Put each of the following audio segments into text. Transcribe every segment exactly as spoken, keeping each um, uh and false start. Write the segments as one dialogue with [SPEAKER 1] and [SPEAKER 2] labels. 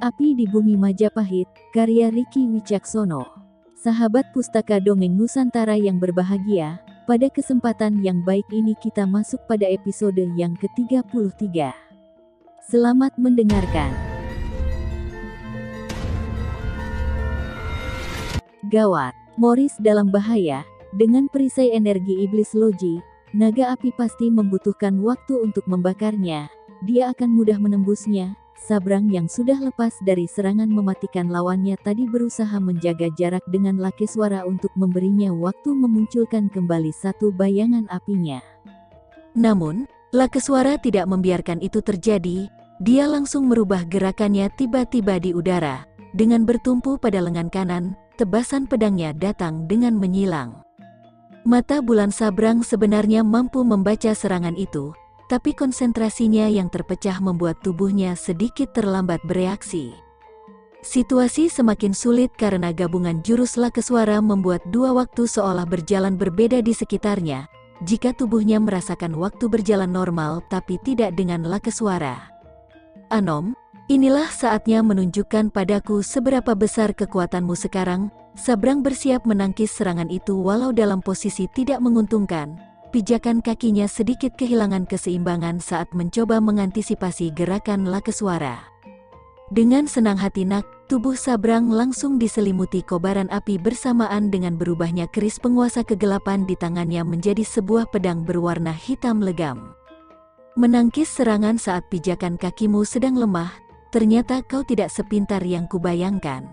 [SPEAKER 1] Api di Bumi Majapahit, karya Ricky Wicaksono. Sahabat Pustaka Dongeng Nusantara yang berbahagia, pada kesempatan yang baik ini kita masuk pada episode yang ke tiga puluh tiga. Selamat mendengarkan. Gawat, Morris dalam bahaya. Dengan perisai energi iblis Loji, naga api pasti membutuhkan waktu untuk membakarnya. Dia akan mudah menembusnya. Sabrang yang sudah lepas dari serangan mematikan lawannya tadi berusaha menjaga jarak dengan Lakeswara untuk memberinya waktu memunculkan kembali satu bayangan apinya.
[SPEAKER 2] Namun, Lakeswara tidak membiarkan itu terjadi. Dia langsung merubah gerakannya tiba-tiba di udara. Dengan bertumpu pada lengan kanan, tebasan pedangnya datang dengan menyilang. Mata bulan Sabrang sebenarnya mampu membaca serangan itu, tapi konsentrasinya yang terpecah membuat tubuhnya sedikit terlambat bereaksi. Situasi semakin sulit karena gabungan jurus Lakeswara membuat dua waktu seolah berjalan berbeda di sekitarnya, jika tubuhnya merasakan waktu berjalan normal tapi tidak dengan Lakeswara. Anom, inilah saatnya menunjukkan padaku seberapa besar kekuatanmu sekarang. Sabrang bersiap menangkis serangan itu walau dalam posisi tidak menguntungkan. Pijakan kakinya sedikit kehilangan keseimbangan saat mencoba mengantisipasi gerakan Lakeswara. Dengan senang hati nak, tubuh Sabrang langsung diselimuti kobaran api bersamaan dengan berubahnya keris penguasa kegelapan di tangannya menjadi sebuah pedang berwarna hitam legam. Menangkis serangan saat pijakan kakimu sedang lemah, ternyata kau tidak sepintar yang kubayangkan.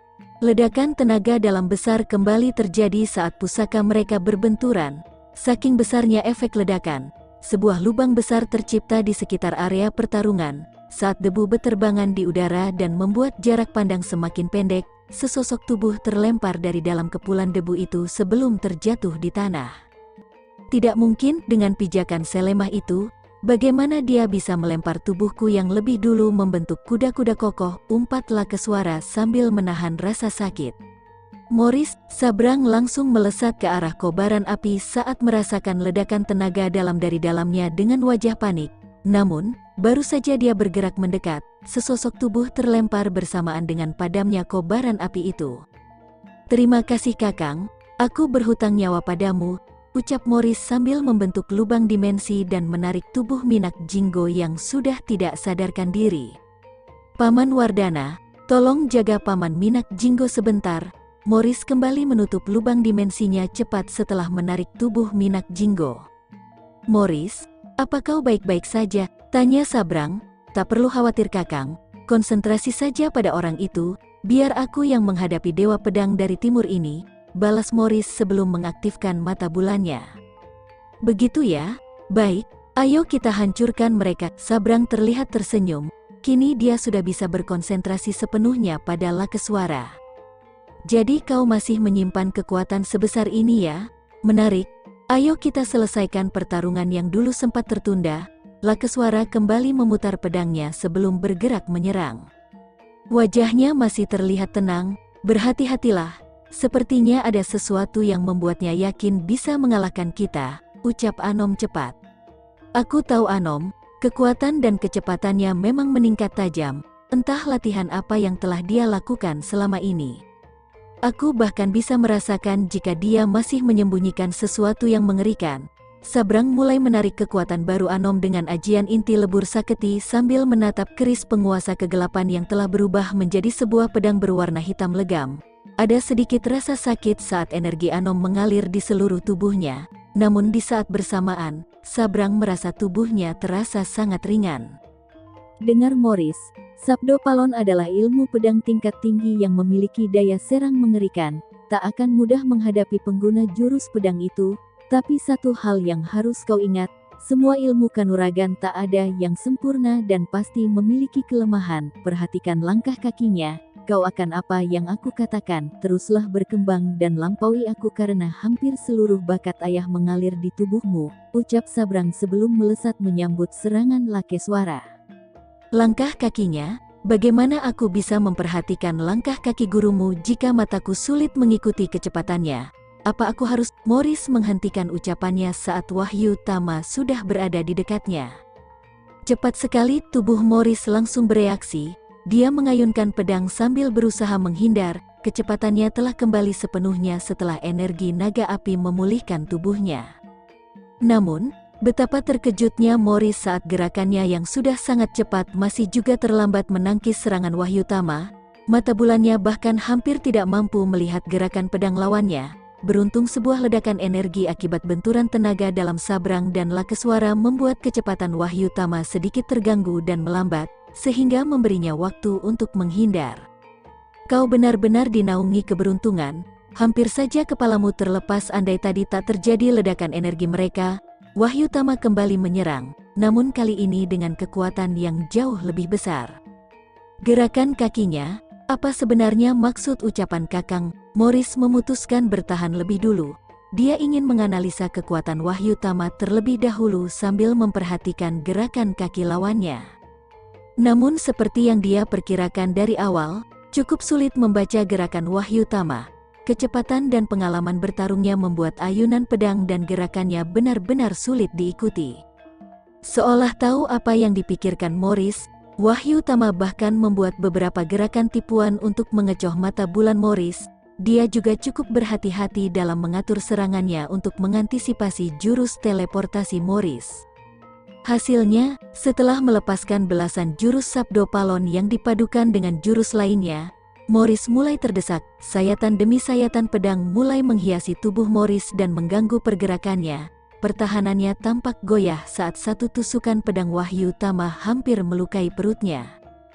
[SPEAKER 2] Ledakan tenaga dalam besar kembali terjadi saat pusaka mereka berbenturan. Saking besarnya efek ledakan, sebuah lubang besar tercipta di sekitar area pertarungan. Saat debu beterbangan di udara dan membuat jarak pandang semakin pendek, sesosok tubuh terlempar dari dalam kepulan debu itu sebelum terjatuh di tanah. Tidak mungkin dengan pijakan selemah itu. Bagaimana dia bisa melempar tubuhku yang lebih dulu membentuk kuda-kuda kokoh, umpat Lakeswara sambil menahan rasa sakit. Morris, Sabrang langsung melesat ke arah kobaran api saat merasakan ledakan tenaga dalam dari dalamnya dengan wajah panik. Namun, baru saja dia bergerak mendekat, sesosok tubuh terlempar bersamaan dengan padamnya kobaran api itu. "Terima kasih Kakang, aku berhutang nyawa padamu," ucap Morris sambil membentuk lubang dimensi dan menarik tubuh Minak Jinggo yang sudah tidak sadarkan diri. "Paman Wardana, tolong jaga Paman Minak Jinggo sebentar." Morris kembali menutup lubang dimensinya cepat setelah menarik tubuh Minak Jinggo. "Morris, apa kau baik-baik saja?" tanya Sabrang. "Tak perlu khawatir Kakang, konsentrasi saja pada orang itu, biar aku yang menghadapi Dewa Pedang dari timur ini," balas Morris sebelum mengaktifkan mata bulannya. "Begitu ya? Baik, ayo kita hancurkan mereka." Sabrang terlihat tersenyum, kini dia sudah bisa berkonsentrasi sepenuhnya pada Lakeswara. "Jadi kau masih menyimpan kekuatan sebesar ini ya? Menarik, ayo kita selesaikan pertarungan yang dulu sempat tertunda." Lakeswara kembali memutar pedangnya sebelum bergerak menyerang. Wajahnya masih terlihat tenang. "Berhati-hatilah. Sepertinya ada sesuatu yang membuatnya yakin bisa mengalahkan kita," ucap Anom cepat. "Aku tahu Anom, kekuatan dan kecepatannya memang meningkat tajam, entah latihan apa yang telah dia lakukan selama ini. Aku bahkan bisa merasakan jika dia masih menyembunyikan sesuatu yang mengerikan." Sabrang mulai menarik kekuatan baru Anom dengan ajian inti lebur saketi sambil menatap keris penguasa kegelapan yang telah berubah menjadi sebuah pedang berwarna hitam legam. Ada sedikit rasa sakit saat energi Anom mengalir di seluruh tubuhnya, namun di saat bersamaan, Sabrang merasa tubuhnya terasa sangat ringan.
[SPEAKER 1] Dengar Morris, Sabdo Palon adalah ilmu pedang tingkat tinggi yang memiliki daya serang mengerikan, tak akan mudah menghadapi pengguna jurus pedang itu, tapi satu hal yang harus kau ingat, semua ilmu kanuragan tak ada yang sempurna dan pasti memiliki kelemahan. Perhatikan langkah kakinya. Kau akan apa yang aku katakan, teruslah berkembang dan lampaui aku karena hampir seluruh bakat ayah mengalir di tubuhmu, ucap Sabrang sebelum melesat menyambut serangan Lakeswara.
[SPEAKER 2] "Langkah kakinya? Bagaimana aku bisa memperhatikan langkah kaki gurumu jika mataku sulit mengikuti kecepatannya? Apa aku harus..." Morris menghentikan ucapannya saat Wahyu Tama sudah berada di dekatnya. Cepat sekali tubuh Morris langsung bereaksi. dia mengayunkan pedang sambil berusaha menghindar. Kecepatannya telah kembali sepenuhnya setelah energi naga api memulihkan tubuhnya. Namun, betapa terkejutnya Morris saat gerakannya yang sudah sangat cepat masih juga terlambat menangkis serangan Wahyutama. Mata bulannya bahkan hampir tidak mampu melihat gerakan pedang lawannya. Beruntung sebuah ledakan energi akibat benturan tenaga dalam sabrang dan Lakeswara membuat kecepatan Wahyutama sedikit terganggu dan melambat, sehingga memberinya waktu untuk menghindar. Kau benar-benar dinaungi keberuntungan, hampir saja kepalamu terlepas andai tadi tak terjadi ledakan energi mereka. Wahyutama kembali menyerang, namun kali ini dengan kekuatan yang jauh lebih besar. Gerakan kakinya, apa sebenarnya maksud ucapan Kakang? Morris memutuskan bertahan lebih dulu. Dia ingin menganalisa kekuatan Wahyutama terlebih dahulu sambil memperhatikan gerakan kaki lawannya. Namun seperti yang dia perkirakan dari awal, cukup sulit membaca gerakan Wahyutama. Kecepatan dan pengalaman bertarungnya membuat ayunan pedang dan gerakannya benar-benar sulit diikuti. Seolah tahu apa yang dipikirkan Morris, Wahyutama bahkan membuat beberapa gerakan tipuan untuk mengecoh mata bulan Morris. Dia juga cukup berhati-hati dalam mengatur serangannya untuk mengantisipasi jurus teleportasi Morris. Hasilnya, setelah melepaskan belasan jurus Sabdo Palon yang dipadukan dengan jurus lainnya, Morris mulai terdesak. Sayatan demi sayatan pedang mulai menghiasi tubuh Morris dan mengganggu pergerakannya. Pertahanannya tampak goyah saat satu tusukan pedang Wahyutama hampir melukai perutnya.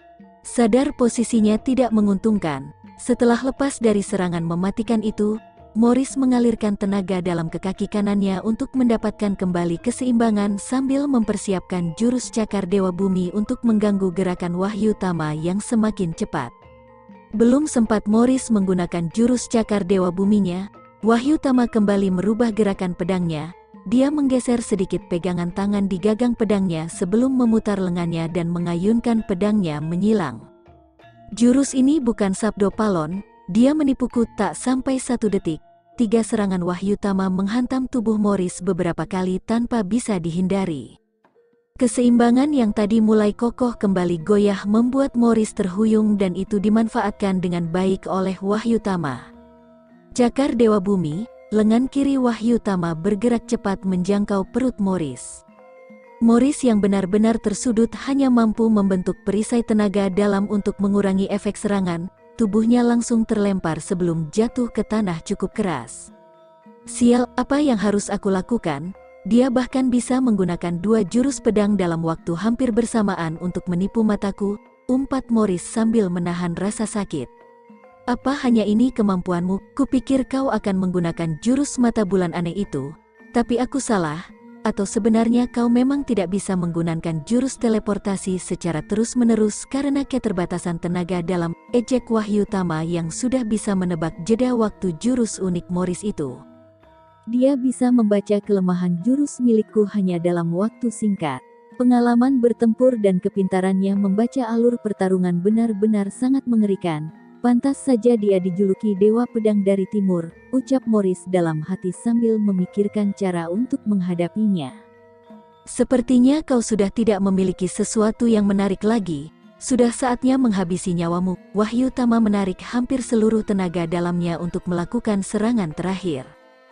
[SPEAKER 2] Sadar posisinya tidak menguntungkan, setelah lepas dari serangan mematikan itu, Morris mengalirkan tenaga dalam ke kaki kanannya untuk mendapatkan kembali keseimbangan sambil mempersiapkan jurus Cakar Dewa Bumi untuk mengganggu gerakan Wahyutama yang semakin cepat. Belum sempat Morris menggunakan jurus Cakar Dewa Buminya, Wahyutama kembali merubah gerakan pedangnya. Dia menggeser sedikit pegangan tangan di gagang pedangnya sebelum memutar lengannya dan mengayunkan pedangnya menyilang. Jurus ini bukan Sabdo Palon. Dia menipuku tak sampai satu detik. Tiga serangan Wahyutama menghantam tubuh Morris beberapa kali tanpa bisa dihindari. Keseimbangan yang tadi mulai kokoh kembali goyah membuat Morris terhuyung dan itu dimanfaatkan dengan baik oleh Wahyutama. Cakar Dewa Bumi, lengan kiri Wahyutama bergerak cepat menjangkau perut Morris. Morris yang benar-benar tersudut hanya mampu membentuk perisai tenaga dalam untuk mengurangi efek serangan. Tubuhnya langsung terlempar sebelum jatuh ke tanah cukup keras. Sial, apa yang harus aku lakukan? Dia bahkan bisa menggunakan dua jurus pedang dalam waktu hampir bersamaan untuk menipu mataku, umpat Morris sambil menahan rasa sakit. Apa hanya ini kemampuanmu? Kupikir kau akan menggunakan jurus mata bulan aneh itu, tapi aku salah. Atau sebenarnya kau memang tidak bisa menggunakan jurus teleportasi secara terus-menerus karena keterbatasan tenaga dalam, ejek Wahyutama yang sudah bisa menebak jeda waktu jurus unik Morris itu.
[SPEAKER 1] Dia bisa membaca kelemahan jurus milikku hanya dalam waktu singkat. Pengalaman bertempur dan kepintarannya membaca alur pertarungan benar-benar sangat mengerikan. Pantas saja dia dijuluki Dewa Pedang dari Timur, ucap Morris dalam hati sambil memikirkan cara untuk menghadapinya.
[SPEAKER 2] Sepertinya kau sudah tidak memiliki sesuatu yang menarik lagi, sudah saatnya menghabisi nyawamu. Wahyutama menarik hampir seluruh tenaga dalamnya untuk melakukan serangan terakhir.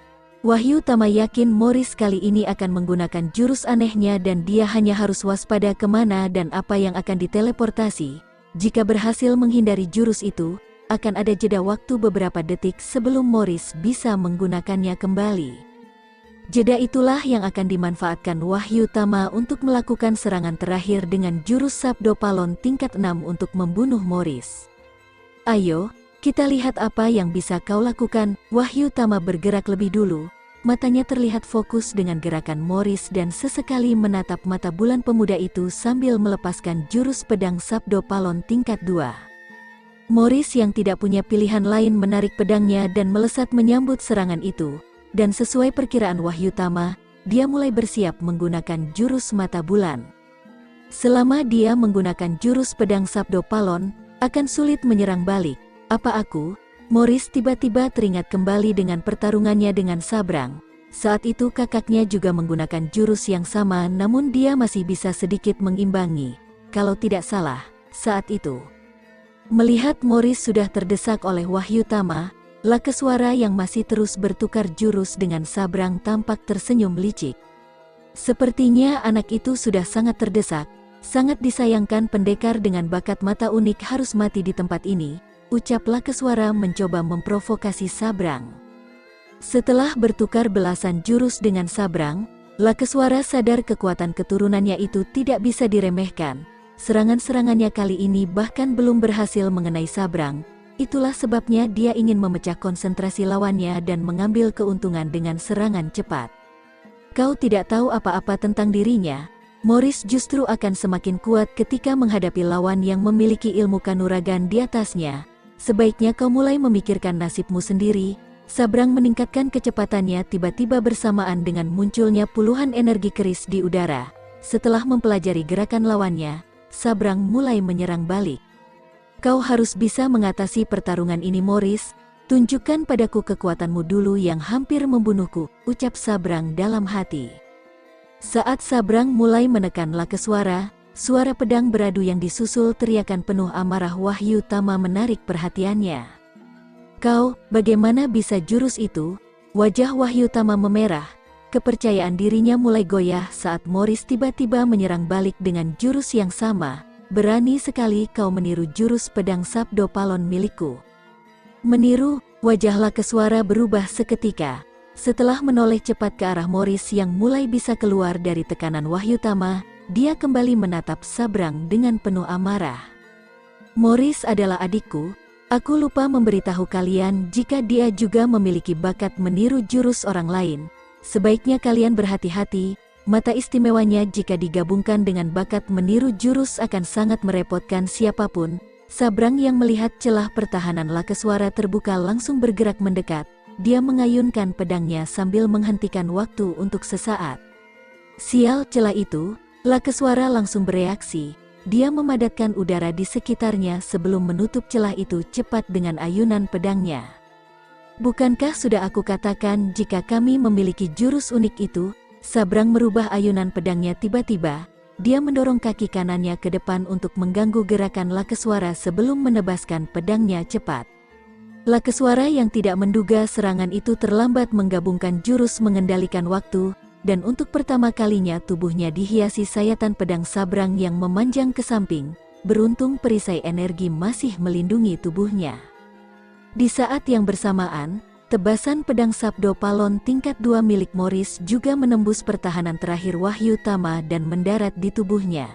[SPEAKER 2] Wahyutama yakin Morris kali ini akan menggunakan jurus anehnya dan dia hanya harus waspada kemana dan apa yang akan diteleportasi. Jika berhasil menghindari jurus itu, akan ada jeda waktu beberapa detik sebelum Morris bisa menggunakannya kembali. Jeda itulah yang akan dimanfaatkan Wahyutama untuk melakukan serangan terakhir dengan jurus Sabdo Palon tingkat enam untuk membunuh Morris. Ayo, kita lihat apa yang bisa kau lakukan. Wahyutama bergerak lebih dulu. Matanya terlihat fokus dengan gerakan Morris dan sesekali menatap mata bulan pemuda itu sambil melepaskan jurus pedang Sabdo Palon tingkat dua. Morris yang tidak punya pilihan lain menarik pedangnya dan melesat menyambut serangan itu. Dan sesuai perkiraan Wahyutama, dia mulai bersiap menggunakan jurus mata bulan. Selama dia menggunakan jurus pedang Sabdo Palon, akan sulit menyerang balik. Apa aku? Morris tiba-tiba teringat kembali dengan pertarungannya dengan Sabrang. Saat itu kakaknya juga menggunakan jurus yang sama namun dia masih bisa sedikit mengimbangi. Kalau tidak salah, saat itu, Melihat Morris sudah terdesak oleh Wahyutama, Lakeswara yang masih terus bertukar jurus dengan Sabrang tampak tersenyum licik. Sepertinya anak itu sudah sangat terdesak, sangat disayangkan pendekar dengan bakat mata unik harus mati di tempat ini, ucap Lakeswara mencoba memprovokasi Sabrang. Setelah bertukar belasan jurus dengan Sabrang, Lakeswara sadar kekuatan keturunannya itu tidak bisa diremehkan. Serangan-serangannya kali ini bahkan belum berhasil mengenai Sabrang. Itulah sebabnya dia ingin memecah konsentrasi lawannya dan mengambil keuntungan dengan serangan cepat. Kau tidak tahu apa-apa tentang dirinya. Morris justru akan semakin kuat ketika menghadapi lawan yang memiliki ilmu kanuragan di atasnya. Sebaiknya kau mulai memikirkan nasibmu sendiri. Sabrang meningkatkan kecepatannya tiba-tiba bersamaan dengan munculnya puluhan energi keris di udara. Setelah mempelajari gerakan lawannya, Sabrang mulai menyerang balik. Kau harus bisa mengatasi pertarungan ini, Morris. Tunjukkan padaku kekuatanmu dulu yang hampir membunuhku, ucap Sabrang dalam hati. Saat Sabrang mulai menekan Lakeswara, suara pedang beradu yang disusul teriakan penuh amarah Wahyutama menarik perhatiannya. Kau, bagaimana bisa jurus itu? Wajah Wahyutama memerah. Kepercayaan dirinya mulai goyah saat Morris tiba-tiba menyerang balik dengan jurus yang sama. Berani sekali kau meniru jurus pedang Sabdo Palon milikku. Meniru, wajah Lakeswara berubah seketika. Setelah menoleh cepat ke arah Morris yang mulai bisa keluar dari tekanan Wahyutama, dia kembali menatap Sabrang dengan penuh amarah. Morris adalah adikku. Aku lupa memberitahu kalian jika dia juga memiliki bakat meniru jurus orang lain. Sebaiknya kalian berhati-hati. Mata istimewanya jika digabungkan dengan bakat meniru jurus akan sangat merepotkan siapapun. Sabrang yang melihat celah pertahanan Lakeswara terbuka langsung bergerak mendekat. Dia mengayunkan pedangnya sambil menghentikan waktu untuk sesaat. Sial, celah itu. Lakeswara langsung bereaksi. Dia memadatkan udara di sekitarnya sebelum menutup celah itu cepat dengan ayunan pedangnya. Bukankah sudah aku katakan jika kami memiliki jurus unik itu? Sabrang merubah ayunan pedangnya tiba-tiba. Dia mendorong kaki kanannya ke depan untuk mengganggu gerakan Lakeswara sebelum menebaskan pedangnya cepat. Lakeswara yang tidak menduga serangan itu terlambat menggabungkan jurus mengendalikan waktu, dan untuk pertama kalinya tubuhnya dihiasi sayatan pedang Sabrang yang memanjang ke samping. Beruntung perisai energi masih melindungi tubuhnya. Di saat yang bersamaan, tebasan pedang Sabdo Palon tingkat dua milik Morris juga menembus pertahanan terakhir Wahyutama dan mendarat di tubuhnya.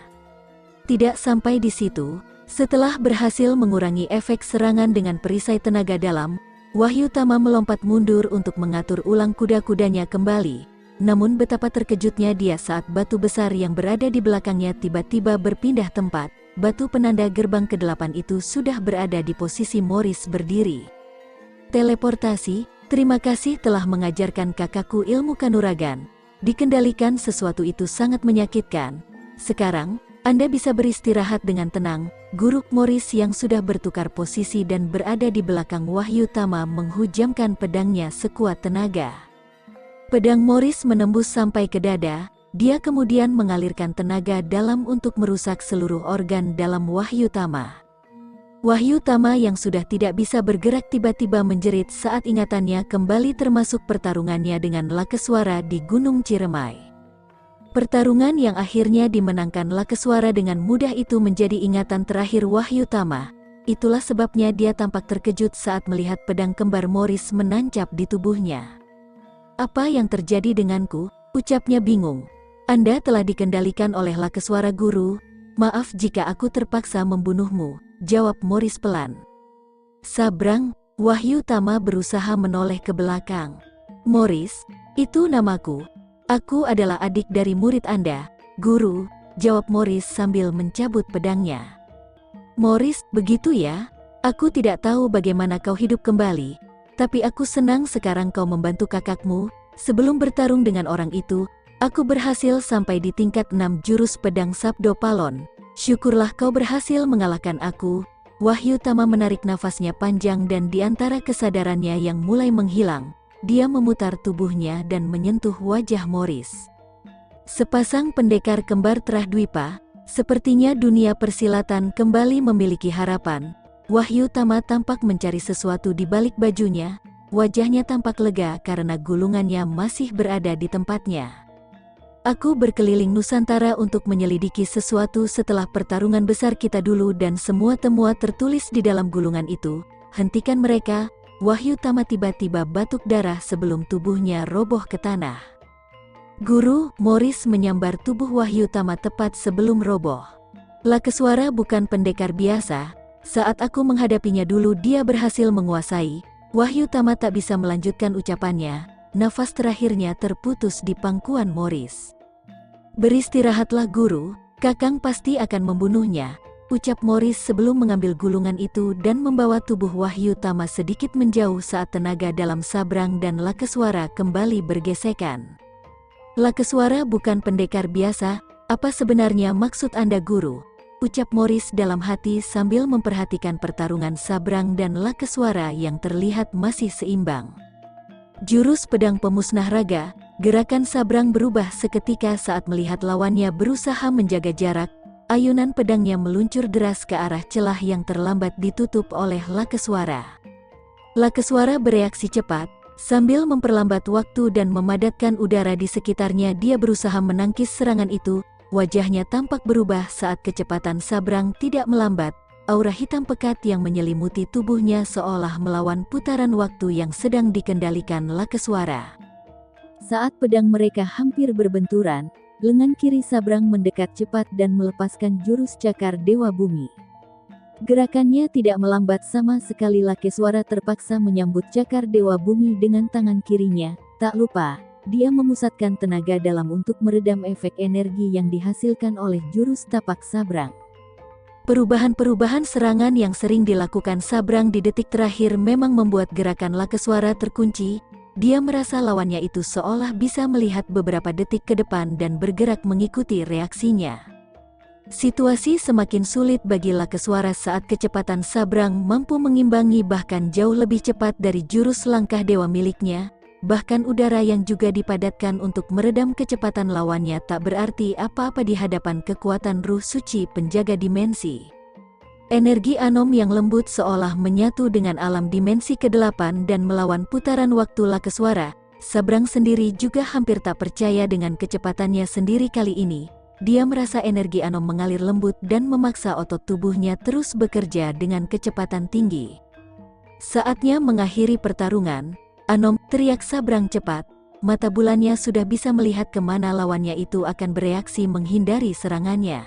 [SPEAKER 2] Tidak sampai di situ, setelah berhasil mengurangi efek serangan dengan perisai tenaga dalam, Wahyutama melompat mundur untuk mengatur ulang kuda-kudanya kembali. Namun betapa terkejutnya dia saat batu besar yang berada di belakangnya tiba-tiba berpindah tempat. Batu penanda gerbang kedelapan itu sudah berada di posisi Morris berdiri. Teleportasi, terima kasih telah mengajarkan kakakku ilmu kanuragan. Dikendalikan sesuatu itu sangat menyakitkan. Sekarang, Anda bisa beristirahat dengan tenang. Guru Morris yang sudah bertukar posisi dan berada di belakang Wahyutama menghujamkan pedangnya sekuat tenaga. Pedang Morris menembus sampai ke dada. Dia kemudian mengalirkan tenaga dalam untuk merusak seluruh organ dalam Wahyutama. Wahyutama yang sudah tidak bisa bergerak tiba-tiba menjerit saat ingatannya kembali termasuk pertarungannya dengan Lakeswara di Gunung Ciremai. Pertarungan yang akhirnya dimenangkan Lakeswara dengan mudah itu menjadi ingatan terakhir Wahyutama. Itulah sebabnya dia tampak terkejut saat melihat pedang kembar Morris menancap di tubuhnya. Apa yang terjadi denganku? Ucapnya bingung. Anda telah dikendalikan oleh Lakeswara Guru. Maaf jika aku terpaksa membunuhmu, jawab Morris pelan. Sabrang, Wahyutama berusaha menoleh ke belakang. Morris, itu namaku. Aku adalah adik dari murid Anda, Guru, jawab Morris sambil mencabut pedangnya. Morris, begitu ya? Aku tidak tahu bagaimana kau hidup kembali, tapi aku senang sekarang kau membantu kakakmu. Sebelum bertarung dengan orang itu, aku berhasil sampai di tingkat enam jurus pedang Sabdo Palon. Syukurlah kau berhasil mengalahkan aku. Wahyutama menarik nafasnya panjang dan di antara kesadarannya yang mulai menghilang, dia memutar tubuhnya dan menyentuh wajah Morris. Sepasang pendekar kembar Trahdwipa, sepertinya dunia persilatan kembali memiliki harapan. Wahyu Tama tampak mencari sesuatu di balik bajunya. Wajahnya tampak lega karena gulungannya masih berada di tempatnya. Aku berkeliling Nusantara untuk menyelidiki sesuatu setelah pertarungan besar kita dulu dan semua temuan tertulis di dalam gulungan itu. Hentikan mereka. Wahyu Tama tiba-tiba batuk darah sebelum tubuhnya roboh ke tanah. Guru, Morris menyambar tubuh Wahyu Tama tepat sebelum roboh. Lakeswara bukan pendekar biasa. Saat aku menghadapinya dulu dia berhasil menguasai. Wahyu Tama tak bisa melanjutkan ucapannya. Nafas terakhirnya terputus di pangkuan Morris. Beristirahatlah guru, Kakang pasti akan membunuhnya, ucap Morris sebelum mengambil gulungan itu dan membawa tubuh Wahyu Tama sedikit menjauh saat tenaga dalam Sabrang dan Lakeswara kembali bergesekan. Lakeswara bukan pendekar biasa, apa sebenarnya maksud Anda guru? Ucap Morris dalam hati sambil memperhatikan pertarungan Sabrang dan Lakeswara yang terlihat masih seimbang. Jurus pedang pemusnah raga, gerakan Sabrang berubah seketika saat melihat lawannya berusaha menjaga jarak. Ayunan pedangnya meluncur deras ke arah celah yang terlambat ditutup oleh Lakeswara. Lakeswara bereaksi cepat, sambil memperlambat waktu dan memadatkan udara di sekitarnya dia berusaha menangkis serangan itu. Wajahnya tampak berubah saat kecepatan Sabrang tidak melambat, aura hitam pekat yang menyelimuti tubuhnya seolah melawan putaran waktu yang sedang dikendalikan Lakeswara.
[SPEAKER 1] Saat pedang mereka hampir berbenturan, lengan kiri Sabrang mendekat cepat dan melepaskan jurus cakar Dewa Bumi. Gerakannya tidak melambat sama sekali. Lakeswara terpaksa menyambut cakar Dewa Bumi dengan tangan kirinya, tak lupa. Dia memusatkan tenaga dalam untuk meredam efek energi yang dihasilkan oleh jurus tapak Sabrang.
[SPEAKER 2] Perubahan-perubahan serangan yang sering dilakukan Sabrang di detik terakhir memang membuat gerakan Lakeswara terkunci. Dia merasa lawannya itu seolah bisa melihat beberapa detik ke depan dan bergerak mengikuti reaksinya. Situasi semakin sulit bagi Lakeswara saat kecepatan Sabrang mampu mengimbangi bahkan jauh lebih cepat dari jurus langkah dewa miliknya. Bahkan udara yang juga dipadatkan untuk meredam kecepatan lawannya tak berarti apa-apa di hadapan kekuatan ruh suci penjaga dimensi. Energi Anom yang lembut seolah menyatu dengan alam dimensi kedelapan dan melawan putaran waktu Lakeswara. Sabrang sendiri juga hampir tak percaya dengan kecepatannya sendiri kali ini. Dia merasa energi Anom mengalir lembut dan memaksa otot tubuhnya terus bekerja dengan kecepatan tinggi. Saatnya mengakhiri pertarungan. Anom, teriak Sabrang cepat, mata bulannya sudah bisa melihat kemana lawannya itu akan bereaksi menghindari serangannya.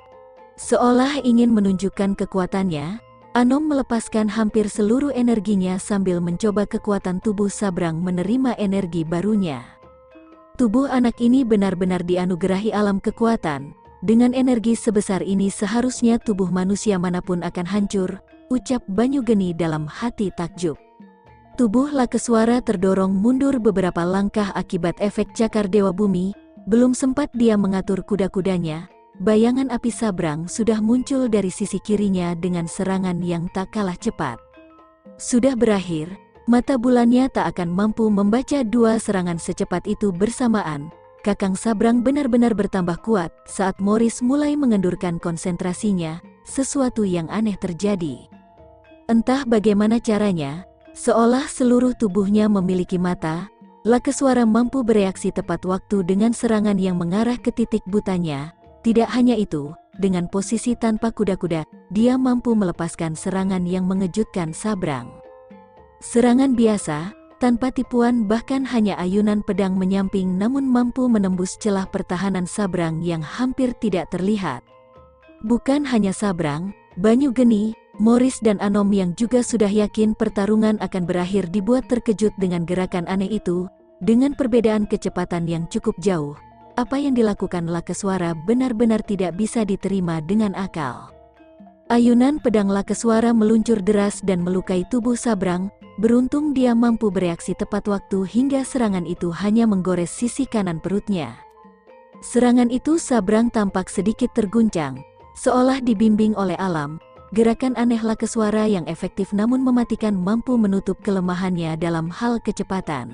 [SPEAKER 2] Seolah ingin menunjukkan kekuatannya, Anom melepaskan hampir seluruh energinya sambil mencoba kekuatan tubuh Sabrang menerima energi barunya. Tubuh anak ini benar-benar dianugerahi alam kekuatan, dengan energi sebesar ini seharusnya tubuh manusia manapun akan hancur, ucap Banyugeni dalam hati takjub. Tubuh Lakeswara terdorong mundur beberapa langkah akibat efek cakar Dewa Bumi. Belum sempat dia mengatur kuda-kudanya, bayangan api Sabrang sudah muncul dari sisi kirinya dengan serangan yang tak kalah cepat. Sudah berakhir, mata bulannya tak akan mampu membaca dua serangan secepat itu bersamaan. Kakang Sabrang benar-benar bertambah kuat saat Morris mulai mengendurkan konsentrasinya. Sesuatu yang aneh terjadi. Entah bagaimana caranya, seolah seluruh tubuhnya memiliki mata, Lakeswara mampu bereaksi tepat waktu dengan serangan yang mengarah ke titik butanya. Tidak hanya itu, dengan posisi tanpa kuda-kuda, dia mampu melepaskan serangan yang mengejutkan Sabrang. Serangan biasa, tanpa tipuan bahkan hanya ayunan pedang menyamping namun mampu menembus celah pertahanan Sabrang yang hampir tidak terlihat. Bukan hanya Sabrang, Banyugeni, Morris dan Anom yang juga sudah yakin pertarungan akan berakhir dibuat terkejut dengan gerakan aneh itu. Dengan perbedaan kecepatan yang cukup jauh, apa yang dilakukan Lakeswara benar-benar tidak bisa diterima dengan akal. Ayunan pedang Lakeswara meluncur deras dan melukai tubuh Sabrang. Beruntung dia mampu bereaksi tepat waktu hingga serangan itu hanya menggores sisi kanan perutnya. Serangan itu Sabrang tampak sedikit terguncang, seolah dibimbing oleh alam. Gerakan aneh Lakeswara yang efektif namun mematikan mampu menutup kelemahannya dalam hal kecepatan.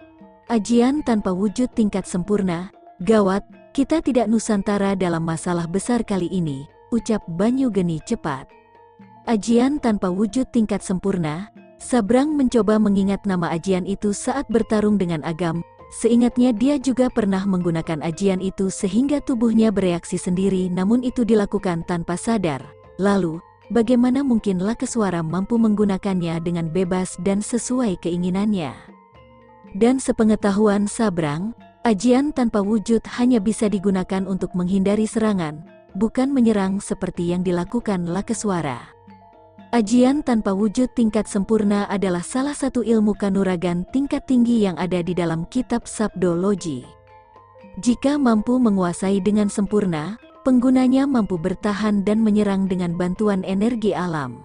[SPEAKER 2] Ajian tanpa wujud tingkat sempurna, gawat, kita tidak Nusantara dalam masalah besar kali ini, ucap Banyugeni cepat. Ajian tanpa wujud tingkat sempurna. Sabrang mencoba mengingat nama ajian itu saat bertarung dengan Agam. Seingatnya dia juga pernah menggunakan ajian itu sehingga tubuhnya bereaksi sendiri, namun itu dilakukan tanpa sadar. Lalu, bagaimana mungkin Lakeswara mampu menggunakannya dengan bebas dan sesuai keinginannya? Dan sepengetahuan Sabrang, ajian tanpa wujud hanya bisa digunakan untuk menghindari serangan, bukan menyerang seperti yang dilakukan Lakeswara. Ajian tanpa wujud tingkat sempurna adalah salah satu ilmu kanuragan tingkat tinggi yang ada di dalam kitab Sabdologi. Jika mampu menguasai dengan sempurna, penggunanya mampu bertahan dan menyerang dengan bantuan energi alam.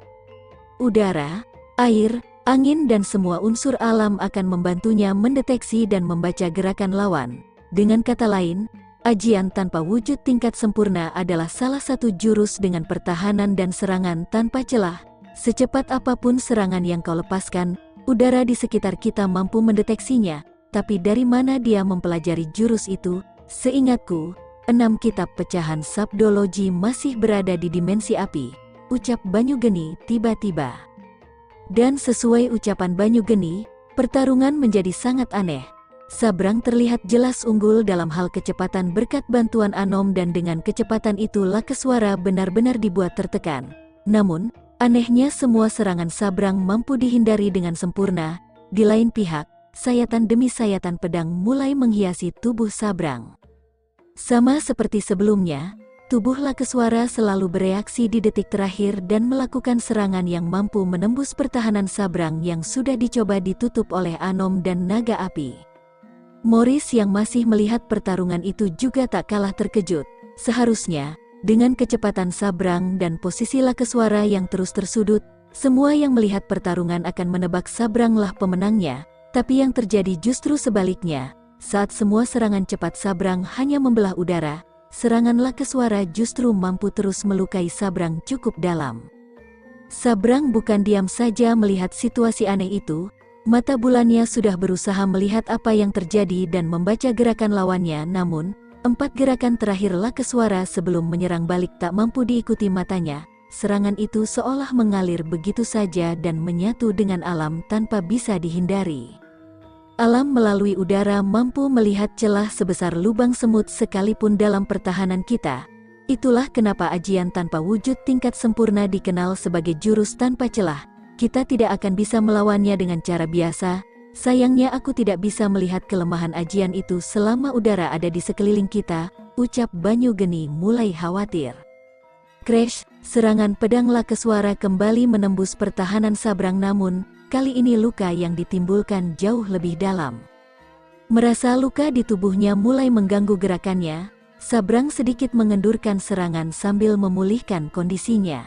[SPEAKER 2] Udara, air, angin dan semua unsur alam akan membantunya mendeteksi dan membaca gerakan lawan. Dengan kata lain, ajian tanpa wujud tingkat sempurna adalah salah satu jurus dengan pertahanan dan serangan tanpa celah. Secepat apapun serangan yang kau lepaskan, udara di sekitar kita mampu mendeteksinya. Tapi dari mana dia mempelajari jurus itu? Seingatku, enam kitab pecahan Sabdologi masih berada di dimensi api, ucap Banyugeni tiba-tiba. Dan sesuai ucapan Banyugeni, pertarungan menjadi sangat aneh. Sabrang terlihat jelas unggul dalam hal kecepatan berkat bantuan Anom, dan dengan kecepatan itu Lakeswara benar-benar dibuat tertekan. Namun, anehnya semua serangan Sabrang mampu dihindari dengan sempurna. Di lain pihak, sayatan demi sayatan pedang mulai menghiasi tubuh Sabrang. Sama seperti sebelumnya, tubuh Lakeswara selalu bereaksi di detik terakhir dan melakukan serangan yang mampu menembus pertahanan Sabrang yang sudah dicoba ditutup oleh Anom dan naga api. Morris yang masih melihat pertarungan itu juga tak kalah terkejut. Seharusnya, dengan kecepatan Sabrang dan posisi Lakeswara yang terus tersudut, semua yang melihat pertarungan akan menebak Sabranglah pemenangnya. Tapi yang terjadi justru sebaliknya. Saat semua serangan cepat Sabrang hanya membelah udara, serangan Lakeswara justru mampu terus melukai Sabrang cukup dalam. Sabrang bukan diam saja melihat situasi aneh itu. Mata bulannya sudah berusaha melihat apa yang terjadi dan membaca gerakan lawannya, namun empat gerakan terakhir Lakeswara sebelum menyerang balik tak mampu diikuti matanya. Serangan itu seolah mengalir begitu saja dan menyatu dengan alam tanpa bisa dihindari. Alam melalui udara mampu melihat celah sebesar lubang semut sekalipun dalam pertahanan kita. Itulah kenapa ajian tanpa wujud tingkat sempurna dikenal sebagai jurus tanpa celah. Kita tidak akan bisa melawannya dengan cara biasa. Sayangnya aku tidak bisa melihat kelemahan ajian itu selama udara ada di sekeliling kita, ucap Banyugeni mulai khawatir. Crash, serangan pedang Lakeswara kembali menembus pertahanan Sabrang, namun kali ini luka yang ditimbulkan jauh lebih dalam. Merasa luka di tubuhnya mulai mengganggu gerakannya, Sabrang sedikit mengendurkan serangan sambil memulihkan kondisinya.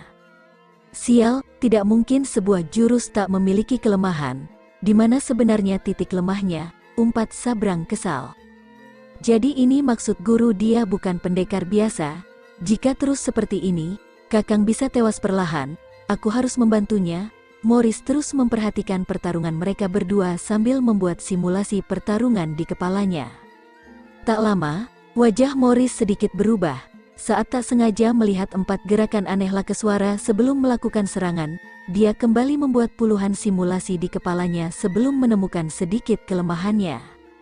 [SPEAKER 2] Sial, tidak mungkin sebuah jurus tak memiliki kelemahan. Di mana sebenarnya titik lemahnya, umpat Sabrang kesal. Jadi ini maksud guru, dia bukan pendekar biasa. Jika terus seperti ini, Kakang bisa tewas perlahan. Aku harus membantunya. Morris terus memperhatikan pertarungan mereka berdua sambil membuat simulasi pertarungan di kepalanya. Tak lama, wajah Morris sedikit berubah. Saat tak sengaja melihat empat gerakan aneh Lakeswara sebelum melakukan serangan, dia kembali membuat puluhan simulasi di kepalanya sebelum menemukan sedikit kelemahannya.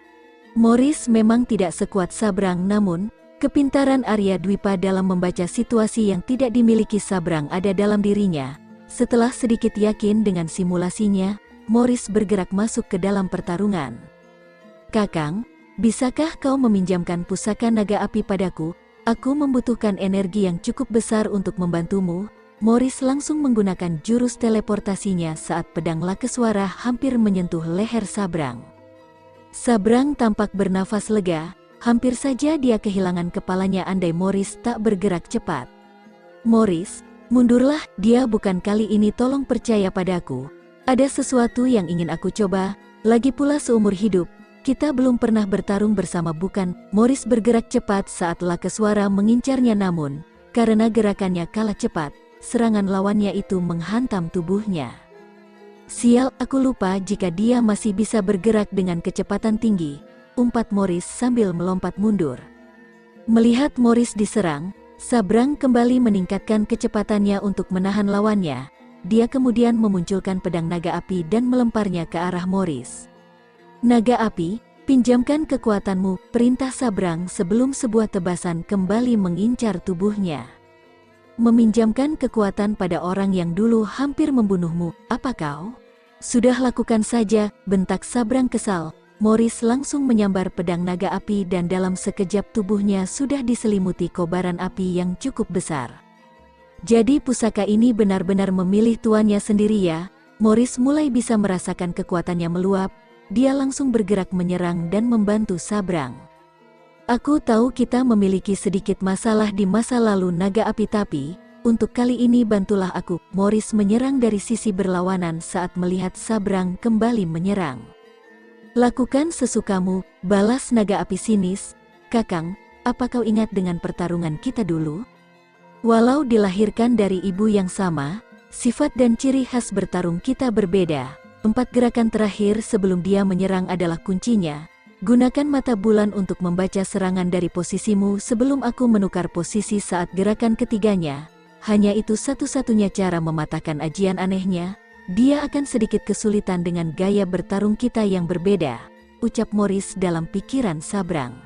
[SPEAKER 2] Morris memang tidak sekuat Sabrang, namun kepintaran Arya Dwipa dalam membaca situasi yang tidak dimiliki Sabrang ada dalam dirinya. Setelah sedikit yakin dengan simulasinya, Morris bergerak masuk ke dalam pertarungan. Kakang, bisakah kau meminjamkan pusaka naga api padaku? Aku membutuhkan energi yang cukup besar untuk membantumu. Morris langsung menggunakan jurus teleportasinya saat pedang Lakeswara hampir menyentuh leher Sabrang. Sabrang tampak bernafas lega, hampir saja dia kehilangan kepalanya andai Morris tak bergerak cepat. Morris, mundurlah, dia bukan kali ini, tolong percaya padaku. Ada sesuatu yang ingin aku coba, lagi pula seumur hidup. Kita belum pernah bertarung bersama, bukan? Morris bergerak cepat saat Lakeswara mengincarnya, namun karena gerakannya kalah cepat, serangan lawannya itu menghantam tubuhnya. Sial, aku lupa jika dia masih bisa bergerak dengan kecepatan tinggi, umpat Morris sambil melompat mundur. Melihat Morris diserang, Sabrang kembali meningkatkan kecepatannya untuk menahan lawannya. dia kemudian memunculkan pedang naga api dan melemparnya ke arah Morris. Naga api, pinjamkan kekuatanmu, perintah Sabrang sebelum sebuah tebasan kembali mengincar tubuhnya. Meminjamkan kekuatan pada orang yang dulu hampir membunuhmu, apa kau? Sudah lakukan saja, bentak Sabrang kesal. Morris langsung menyambar pedang naga api dan dalam sekejap tubuhnya sudah diselimuti kobaran api yang cukup besar. Jadi pusaka ini benar-benar memilih tuannya sendiri ya. Morris mulai bisa merasakan kekuatannya meluap. Dia langsung bergerak menyerang dan membantu Sabrang. Aku tahu kita memiliki sedikit masalah di masa lalu naga api, tapi untuk kali ini bantulah aku. Morris menyerang dari sisi berlawanan saat melihat Sabrang kembali menyerang. Lakukan sesukamu, balas naga api sinis. Kakang, apa kau ingat dengan pertarungan kita dulu? Walau dilahirkan dari ibu yang sama, sifat dan ciri khas bertarung kita berbeda. Empat gerakan terakhir sebelum dia menyerang adalah kuncinya. Gunakan mata bulan untuk membaca serangan dari posisimu sebelum aku menukar posisi saat gerakan ketiganya. Hanya itu satu-satunya cara mematahkan ajian anehnya. Dia akan sedikit kesulitan dengan gaya bertarung kita yang berbeda, ucap Morris dalam pikiran Sabrang.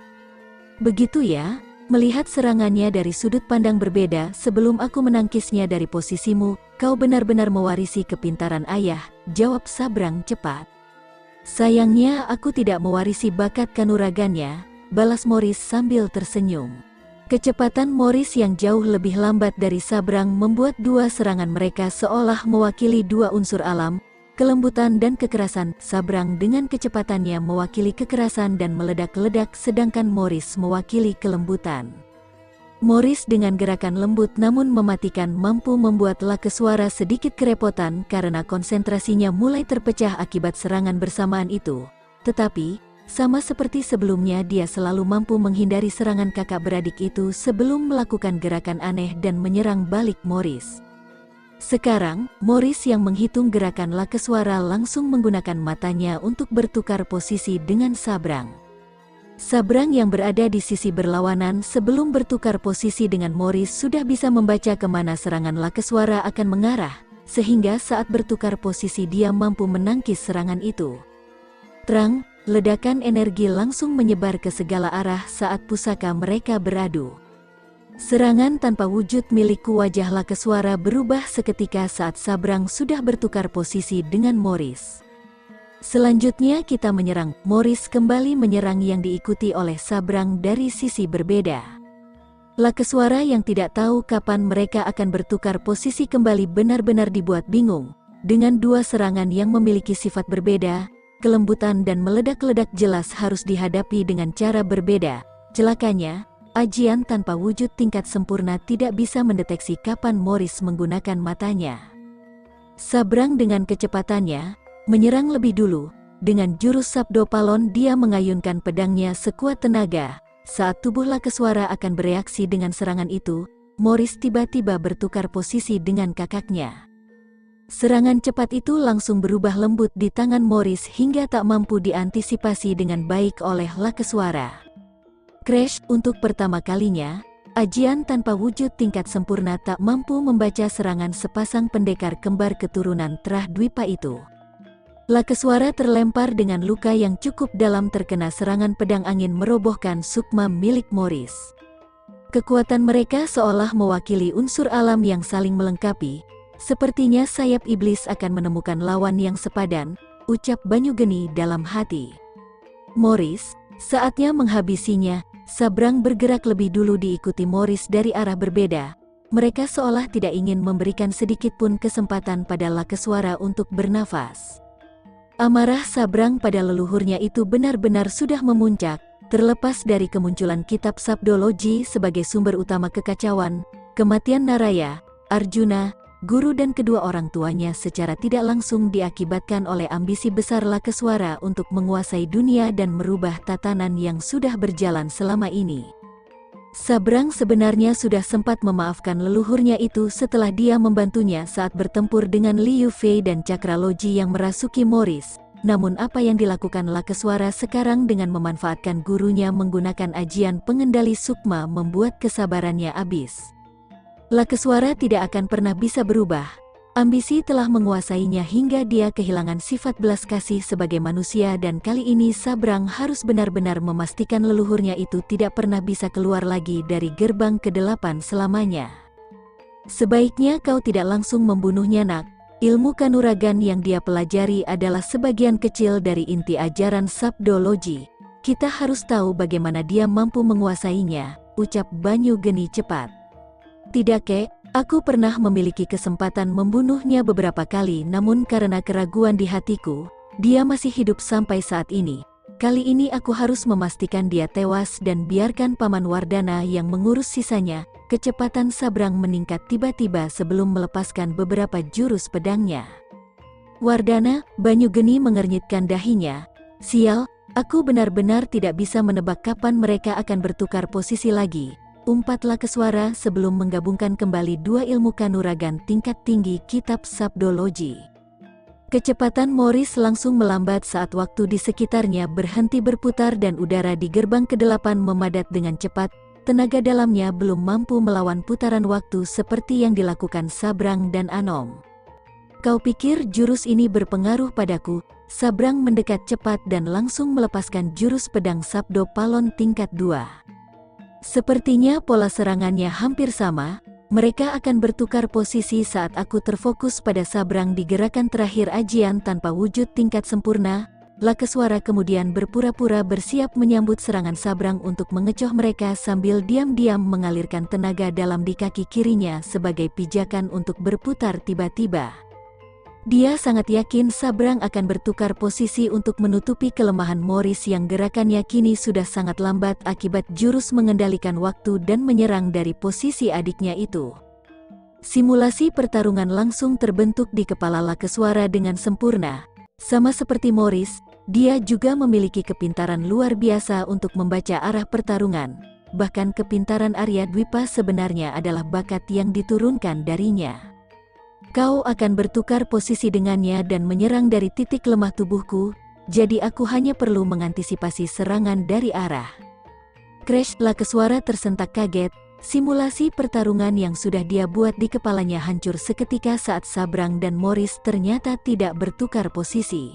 [SPEAKER 2] Begitu ya, melihat serangannya dari sudut pandang berbeda sebelum aku menangkisnya dari posisimu, kau benar-benar mewarisi kepintaran ayah, jawab Sabrang cepat. Sayangnya aku tidak mewarisi bakat kanuragannya, balas Morris sambil tersenyum. Kecepatan Morris yang jauh lebih lambat dari Sabrang membuat dua serangan mereka seolah mewakili dua unsur alam, kelembutan dan kekerasan. Sabrang dengan kecepatannya mewakili kekerasan dan meledak-ledak sedangkan Morris mewakili kelembutan. Morris dengan gerakan lembut namun mematikan mampu membuat Lakeswara sedikit kerepotan karena konsentrasinya mulai terpecah akibat serangan bersamaan itu. Tetapi sama seperti sebelumnya, dia selalu mampu menghindari serangan kakak beradik itu sebelum melakukan gerakan aneh dan menyerang balik Morris. Sekarang, Morris yang menghitung gerakan Lakeswara langsung menggunakan matanya untuk bertukar posisi dengan Sabrang. Sabrang yang berada di sisi berlawanan sebelum bertukar posisi dengan Morris sudah bisa membaca kemana serangan Lakeswara akan mengarah, sehingga saat bertukar posisi dia mampu menangkis serangan itu. Terang, ledakan energi langsung menyebar ke segala arah saat pusaka mereka beradu. Serangan tanpa wujud milikku wajah Lakeswara berubah seketika saat Sabrang sudah bertukar posisi dengan Morris. Selanjutnya kita menyerang. Morris kembali menyerang yang diikuti oleh Sabrang dari sisi berbeda. Lakeswara yang tidak tahu kapan mereka akan bertukar posisi kembali benar-benar dibuat bingung. Dengan dua serangan yang memiliki sifat berbeda, kelembutan dan meledak-ledak jelas harus dihadapi dengan cara berbeda. Celakanya, ajian tanpa wujud tingkat sempurna tidak bisa mendeteksi kapan Morris menggunakan matanya. Sabrang dengan kecepatannya, menyerang lebih dulu. Dengan jurus Sabdo Palon dia mengayunkan pedangnya sekuat tenaga. Saat tubuh Lakeswara akan bereaksi dengan serangan itu, Morris tiba-tiba bertukar posisi dengan kakaknya. Serangan cepat itu langsung berubah lembut di tangan Morris hingga tak mampu diantisipasi dengan baik oleh Lakeswara. Crash, untuk pertama kalinya, ajian tanpa wujud tingkat sempurna tak mampu membaca serangan sepasang pendekar kembar keturunan Trah Dwipa itu. Lakeswara terlempar dengan luka yang cukup dalam terkena serangan pedang angin merobohkan sukma milik Morris. Kekuatan mereka seolah mewakili unsur alam yang saling melengkapi. Sepertinya sayap iblis akan menemukan lawan yang sepadan, ucap Banyugeni dalam hati. Morris, saatnya menghabisinya. Sabrang bergerak lebih dulu diikuti Morris dari arah berbeda. Mereka seolah tidak ingin memberikan sedikit pun kesempatan pada Lakeswara untuk bernafas. Amarah Sabrang pada leluhurnya itu benar-benar sudah memuncak, terlepas dari kemunculan kitab Sabdologi sebagai sumber utama kekacauan, kematian Naraya, Arjuna, guru dan kedua orang tuanya secara tidak langsung diakibatkan oleh ambisi besar Lakeswara untuk menguasai dunia dan merubah tatanan yang sudah berjalan selama ini. Sabrang sebenarnya sudah sempat memaafkan leluhurnya itu setelah dia membantunya saat bertempur dengan Liu Fei dan Cakralogi yang merasuki Morris. Namun apa yang dilakukan Lakeswara sekarang dengan memanfaatkan gurunya menggunakan ajian pengendali sukma membuat kesabarannya habis. Lakeswara tidak akan pernah bisa berubah. Ambisi telah menguasainya hingga dia kehilangan sifat belas kasih sebagai manusia dan kali ini Sabrang harus benar-benar memastikan leluhurnya itu tidak pernah bisa keluar lagi dari gerbang kedelapan selamanya. Sebaiknya kau tidak langsung membunuhnya nak. Ilmu kanuragan yang dia pelajari adalah sebagian kecil dari inti ajaran sabdologi. Kita harus tahu bagaimana dia mampu menguasainya, ucap Banyu Geni cepat. Tidak kek, aku pernah memiliki kesempatan membunuhnya beberapa kali namun karena keraguan di hatiku, dia masih hidup sampai saat ini. Kali ini aku harus memastikan dia tewas dan biarkan Paman Wardana yang mengurus sisanya. Kecepatan Sabrang meningkat tiba-tiba sebelum melepaskan beberapa jurus pedangnya. Wardana, Banyu Geni mengernyitkan dahinya. Sial, aku benar-benar tidak bisa menebak kapan mereka akan bertukar posisi lagi. Umpat Lakeswara sebelum menggabungkan kembali dua ilmu kanuragan tingkat tinggi kitab sabdologi. Kecepatan Morris langsung melambat saat waktu di sekitarnya berhenti berputar dan udara di gerbang kedelapan memadat dengan cepat. Tenaga dalamnya belum mampu melawan putaran waktu seperti yang dilakukan Sabrang dan Anom. Kau pikir jurus ini berpengaruh padaku? Sabrang mendekat cepat dan langsung melepaskan jurus pedang Sabdo Palon tingkat dua. Sepertinya pola serangannya hampir sama, mereka akan bertukar posisi saat aku terfokus pada Sabrang di gerakan terakhir ajian tanpa wujud tingkat sempurna. Lakeswara kemudian berpura-pura bersiap menyambut serangan Sabrang untuk mengecoh mereka sambil diam-diam mengalirkan tenaga dalam di kaki kirinya sebagai pijakan untuk berputar tiba-tiba. Dia sangat yakin Sabrang akan bertukar posisi untuk menutupi kelemahan Morris yang gerakannya kini sudah sangat lambat akibat jurus mengendalikan waktu dan menyerang dari posisi adiknya itu. Simulasi pertarungan langsung terbentuk di kepala Lakeswara dengan sempurna. Sama seperti Morris, dia juga memiliki kepintaran luar biasa untuk membaca arah pertarungan. Bahkan kepintaran Arya Dwipa sebenarnya adalah bakat yang diturunkan darinya. Kau akan bertukar posisi dengannya dan menyerang dari titik lemah tubuhku, jadi aku hanya perlu mengantisipasi serangan dari arah. Crash! Lakeswara tersentak kaget, simulasi pertarungan yang sudah dia buat di kepalanya hancur seketika saat Sabrang dan Morris ternyata tidak bertukar posisi.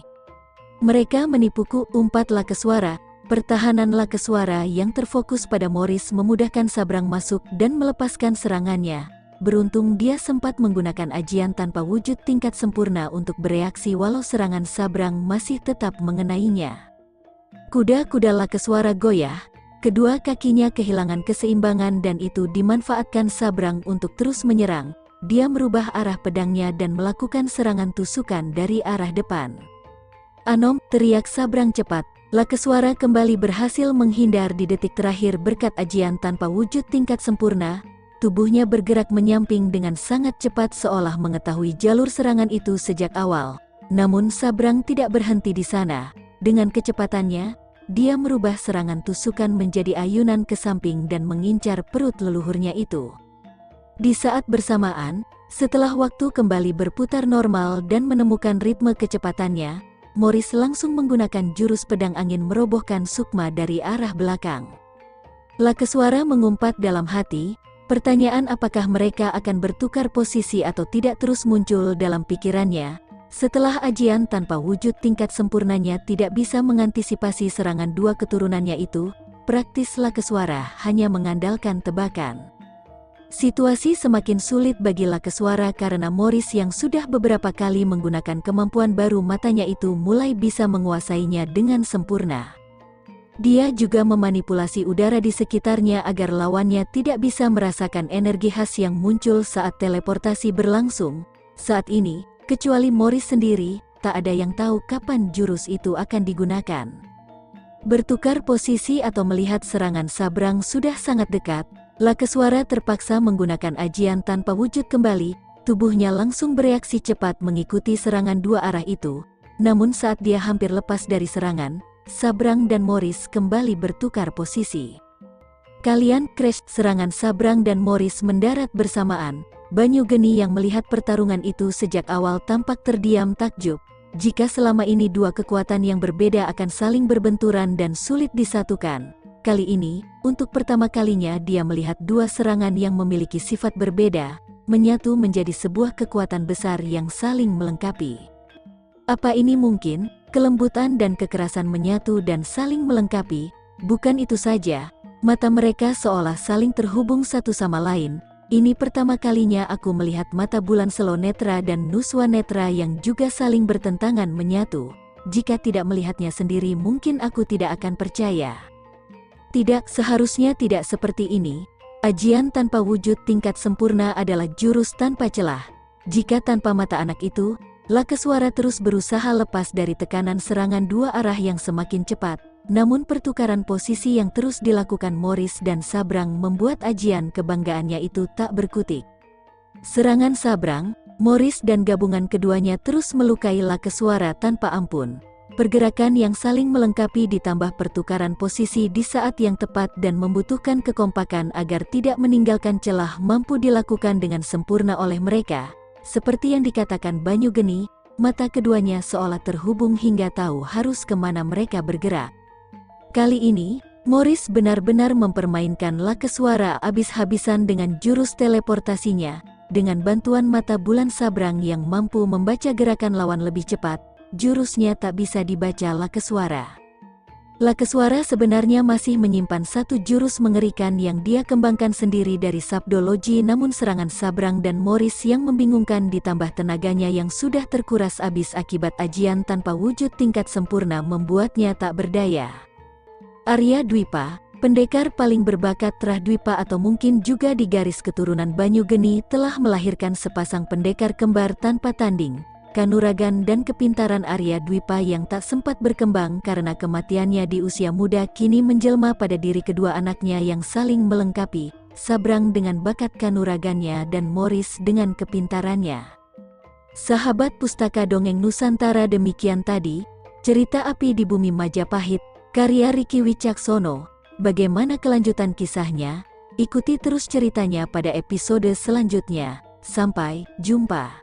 [SPEAKER 2] Mereka menipuku, umpat Lakeswara. Pertahanan Lakeswara yang terfokus pada Morris memudahkan Sabrang masuk dan melepaskan serangannya. Beruntung dia sempat menggunakan ajian tanpa wujud tingkat sempurna untuk bereaksi walau serangan Sabrang masih tetap mengenainya. Kuda-kuda Lakeswara goyah, kedua kakinya kehilangan keseimbangan dan itu dimanfaatkan Sabrang untuk terus menyerang. Dia merubah arah pedangnya dan melakukan serangan tusukan dari arah depan. Anom! Teriak Sabrang cepat. Lakeswara kembali berhasil menghindar di detik terakhir berkat ajian tanpa wujud tingkat sempurna. Tubuhnya bergerak menyamping dengan sangat cepat seolah mengetahui jalur serangan itu sejak awal. Namun Sabrang tidak berhenti di sana. Dengan kecepatannya, dia merubah serangan tusukan menjadi ayunan ke samping dan mengincar perut leluhurnya itu. Di saat bersamaan, setelah waktu kembali berputar normal dan menemukan ritme kecepatannya, Morris langsung menggunakan jurus pedang angin merobohkan Sukma dari arah belakang. Lakeswara mengumpat dalam hati. Pertanyaan apakah mereka akan bertukar posisi atau tidak terus muncul dalam pikirannya. Setelah ajian tanpa wujud tingkat sempurnanya tidak bisa mengantisipasi serangan dua keturunannya itu, praktis Lakeswara hanya mengandalkan tebakan. Situasi semakin sulit bagi Lakeswara karena Morris yang sudah beberapa kali menggunakan kemampuan baru matanya itu mulai bisa menguasainya dengan sempurna. Dia juga memanipulasi udara di sekitarnya agar lawannya tidak bisa merasakan energi khas yang muncul saat teleportasi berlangsung. Saat ini, kecuali Morris sendiri, tak ada yang tahu kapan jurus itu akan digunakan. Bertukar posisi atau melihat serangan Sabrang sudah sangat dekat, Lakeswara terpaksa menggunakan ajian tanpa wujud kembali. Tubuhnya langsung bereaksi cepat mengikuti serangan dua arah itu. Namun saat dia hampir lepas dari serangan, Sabrang dan Morris kembali bertukar posisi. Kalian crash! Serangan Sabrang dan Morris mendarat bersamaan. Banyu Geni yang melihat pertarungan itu sejak awal tampak terdiam takjub. Jika selama ini dua kekuatan yang berbeda akan saling berbenturan dan sulit disatukan, kali ini, untuk pertama kalinya dia melihat dua serangan yang memiliki sifat berbeda. menyatu menjadi sebuah kekuatan besar yang saling melengkapi. Apa ini mungkin? Kelembutan dan kekerasan menyatu dan saling melengkapi. Bukan itu saja, mata mereka seolah saling terhubung satu sama lain. Ini pertama kalinya aku melihat mata bulan Selo Netra dan Nuswa Netra yang juga saling bertentangan menyatu. Jika tidak melihatnya sendiri mungkin aku tidak akan percaya. Tidak, seharusnya tidak seperti ini. Ajian tanpa wujud tingkat sempurna adalah jurus tanpa celah. Jika tanpa mata anak itu, Lakeswara terus berusaha lepas dari tekanan serangan dua arah yang semakin cepat. Namun pertukaran posisi yang terus dilakukan Morris dan Sabrang membuat ajian kebanggaannya itu tak berkutik. Serangan Sabrang, Morris dan gabungan keduanya terus melukai Lakeswara tanpa ampun. Pergerakan yang saling melengkapi ditambah pertukaran posisi di saat yang tepat dan membutuhkan kekompakan agar tidak meninggalkan celah mampu dilakukan dengan sempurna oleh mereka. Seperti yang dikatakan Banyu Geni, mata keduanya seolah terhubung hingga tahu harus kemana mereka bergerak. Kali ini, Morris benar-benar mempermainkan Lakeswara habis-habisan dengan jurus teleportasinya. Dengan bantuan mata bulan Sabrang yang mampu membaca gerakan lawan lebih cepat, jurusnya tak bisa dibaca Lakeswara. Lakeswara sebenarnya masih menyimpan satu jurus mengerikan yang dia kembangkan sendiri dari Sabdologi, namun serangan Sabrang dan Morris yang membingungkan ditambah tenaganya yang sudah terkuras habis akibat ajian tanpa wujud tingkat sempurna membuatnya tak berdaya. Arya Dwipa, pendekar paling berbakat Trah Dwipa atau mungkin juga di garis keturunan Banyu Geni, telah melahirkan sepasang pendekar kembar tanpa tanding. Kanuragan dan kepintaran Arya Dwipa yang tak sempat berkembang karena kematiannya di usia muda kini menjelma pada diri kedua anaknya yang saling melengkapi, Sabrang dengan bakat kanuragannya dan Morris dengan kepintarannya. Sahabat Pustaka Dongeng Nusantara, demikian tadi cerita Api di Bumi Majapahit, karya Riki Wicaksono. Bagaimana kelanjutan kisahnya? Ikuti terus ceritanya pada episode selanjutnya. Sampai jumpa.